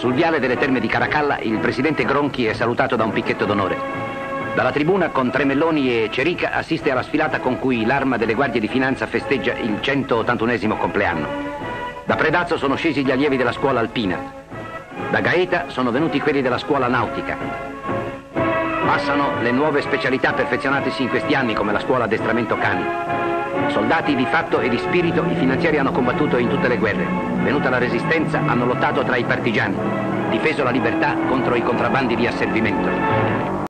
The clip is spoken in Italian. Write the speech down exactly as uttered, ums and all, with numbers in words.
Sul viale delle Terme di Caracalla il presidente Gronchi è salutato da un picchetto d'onore. Dalla tribuna con Tremelloni e Cerica assiste alla sfilata con cui l'Arma delle Guardie di Finanza festeggia il centottantunesimo compleanno. Da Predazzo sono scesi gli allievi della scuola alpina. Da Gaeta sono venuti quelli della scuola nautica. Passano le nuove specialità perfezionatesi in questi anni come la scuola addestramento cani. Soldati di fatto e di spirito, i finanzieri hanno combattuto in tutte le guerre. Venuta la resistenza, hanno lottato tra i partigiani, difeso la libertà contro i contrabbandi di asservimento.